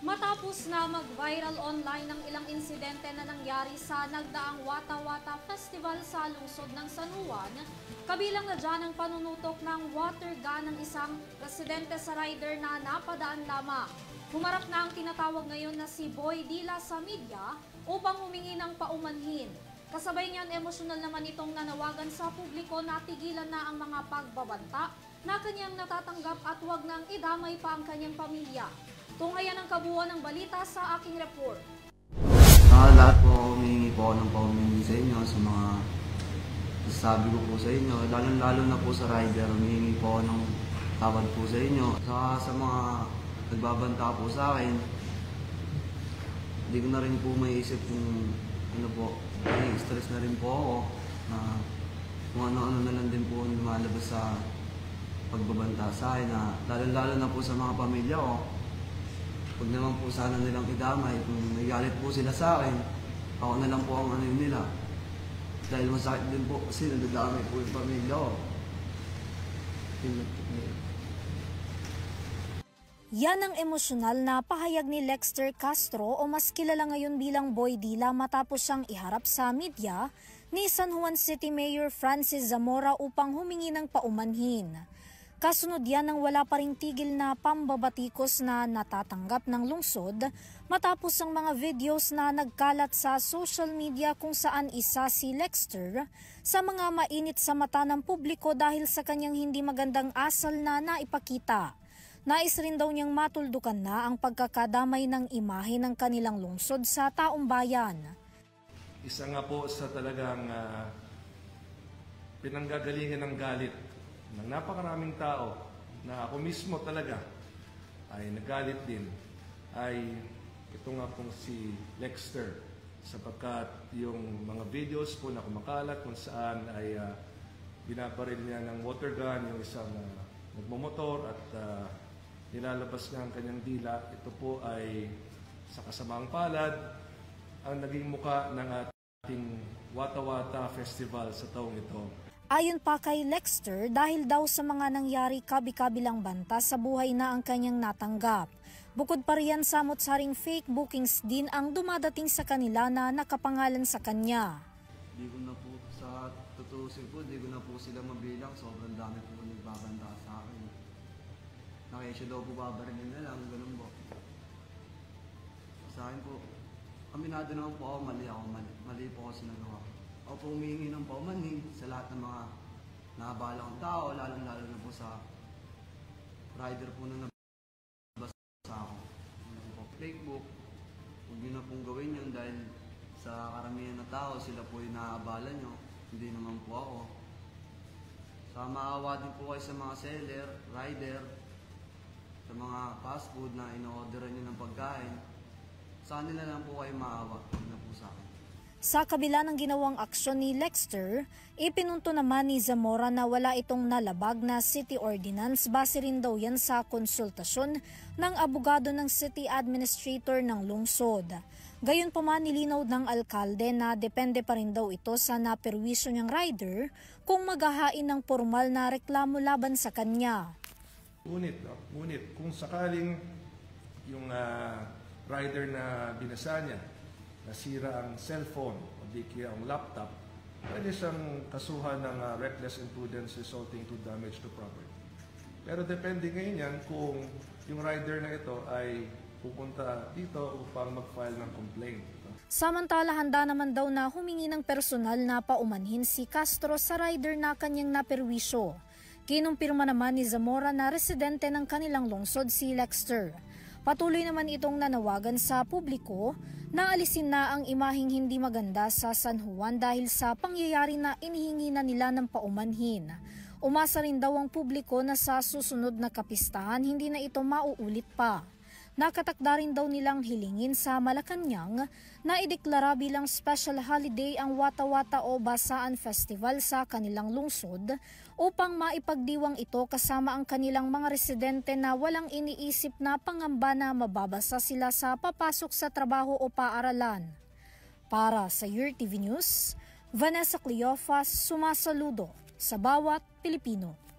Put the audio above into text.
Matapos na mag-viral online ng ilang insidente na nangyari sa nagdaang Wata Wata Festival sa lungsod ng San Juan, kabilang na dyan ang panunutok ng water gun ng isang residente sa rider na napadaan lamang. Humarap na ang tinatawag ngayon na si Boy Dila sa media upang humingi ng paumanhin. Kasabay niyan, emosyonal naman itong nanawagan sa publiko na tigilan na ang mga pagbabanta na kanyang natatanggap at huwag nang idamay pa ang kanyang pamilya. Tungayan ang kabuuan ng balita sa aking report. Lahat po, humingi po ako ng paumanhin sa inyo sa mga sabi ko po sa inyo. Lalo na po sa rider, humingi po ako ng tawad po sa inyo. Sa mga nagbabanta po sa akin, hindi ko na rin po maiisip kung ano po, stress na rin po ako na kung ano-ano na lang din po lumalabas sa pagbabanta sa akin. Lalo na po sa mga pamilya ko. Huwag naman po sana nilang idamay. Kung nagalit po sila sa akin, ako na lang po ang ano nila. Dahil masakit din po kasi nadadamay po yung pamilya ko. Yan ang emosyonal na pahayag ni Lexter Castro o mas kilala ngayon bilang Boy Dila matapos siyang iharap sa media ni San Juan City Mayor Francis Zamora upang humingi ng paumanhin. Kasunod yan ng wala pa ring tigil na pambabatikos na natatanggap ng lungsod matapos ang mga videos na nagkalat sa social media kung saan isa si Lexter sa mga mainit sa mata ng publiko dahil sa kanyang hindi magandang asal na naipakita. Nais rin daw niyang matuldukan na ang pagkakadamay ng imahe ng kanilang lungsod sa taong bayan. Isa nga po sa talagang pinanggagalingan ng galit ng napakaraming tao na ako mismo talaga ay nagalit din ay ito nga pong si Lexter, sapagkat yung mga videos po na kumakalat kung saan ay binabaril niya ng water gun yung isang nagmumotor at nilalabas niya ang kanyang dila. Ito po ay sa kasamang palad ang naging muka ng ating Wata Wata Festival sa taong ito. Ayon pa kay Lexter, dahil daw sa mga nangyari kabi-kabilang banta sa buhay na ang kanyang natanggap. Bukod pa riyan, samot-saring fake bookings din ang dumadating sa kanila na nakapangalan sa kanya. Di ko na po, sa tutusin po, di ko na po sila mabilang. Sobrang dami po nagbabanta sa akin. Nakesyo daw po babarilin na lang, ganun po. Sa akin po, aminado naman po ako, mali po ako sinagawa. Ako po humihingi ng paumanhin sa lahat ng mga nakabalang tao, lalo na po sa rider po na nabasa ako. Facebook, huwag nyo na pong gawin yun dahil sa karamihan na tao, sila po yung naaabala nyo, hindi naman po ako. Sa maawa din po kayo sa mga seller, rider, sa mga fast food na ino-orderan nyo ng pagkain, sa kanila lang po kayo maawa, huwag na po sa akin. Sa kabila ng ginawang aksyon ni Lexter, ipinunto naman ni Zamora na wala itong nalabag na city ordinance base rin daw yan sa konsultasyon ng abogado ng city administrator ng lungsod. Gayunpaman, nilinaw ng alkalde na depende pa rin daw ito sa naperwisyo niyang rider kung maghahain ng formal na reklamo laban sa kanya. Ngunit kung sakaling yung rider na binasa niya, nasira ang cellphone o di kaya ang laptop, pwede siyang kasuhan ng reckless imprudence resulting to damage to property. Pero depende ngayon yan kung yung rider na ito ay pupunta dito upang mag-file ng complaint. Samantala, handa naman daw na humingi ng personal na paumanhin si Castro sa rider na kanyang naperwisyo. Kinumpirma naman ni Zamora na residente ng kanilang lungsod si Lexter. Patuloy naman itong nanawagan sa publiko na alisin na ang imaheng hindi maganda sa San Juan dahil sa pangyayari na inihingi na nila ng paumanhin. Umasa rin daw ang publiko na sa susunod na kapistahan hindi na ito mauulit pa. Nakatakda rin daw nilang hilingin sa Malacanang na ideklara bilang special holiday ang Wata Wata o Basaan Festival sa kanilang lungsod upang maipagdiwang ito kasama ang kanilang mga residente na walang iniisip na pangamba na mababasa sila sa papasok sa trabaho o paaralan. Para sa UrTV News, Vanessa Cleofas, sumasaludo sa bawat Pilipino.